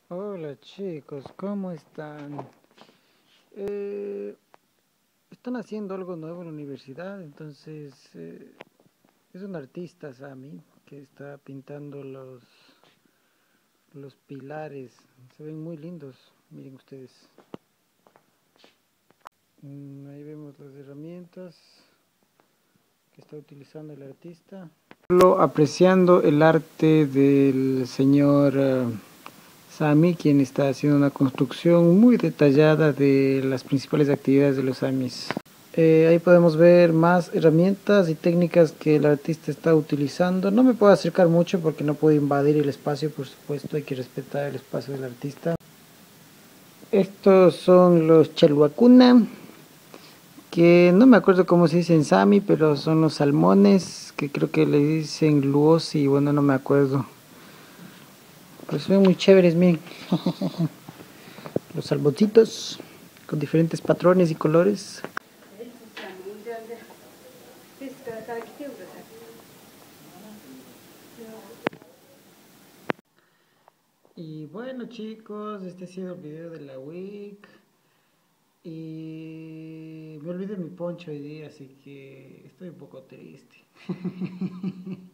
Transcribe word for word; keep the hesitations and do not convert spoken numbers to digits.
Hola chicos, ¿cómo están? Eh, están haciendo algo nuevo en la universidad, entonces eh, es un artista, Sami, que está pintando los, los pilares. Se ven muy lindos, miren ustedes. Mm, ahí vemos las herramientas que está utilizando el artista. Lo apreciando el arte del señor eh, Sami, quien está haciendo una construcción muy detallada de las principales actividades de los Samis. Eh, ahí podemos ver más herramientas y técnicas que el artista está utilizando. No me puedo acercar mucho porque no puedo invadir el espacio, por supuesto, hay que respetar el espacio del artista. Estos son los chelhuacuna, que no me acuerdo cómo se dice en Sami, pero son los salmones, que creo que le dicen luosi, bueno, no me acuerdo. Pues son muy chéveres, miren. Los salmoncitos con diferentes patrones y colores. Y bueno chicos, este ha sido el video de la week. Y me olvidé mi poncho hoy día, así que estoy un poco triste.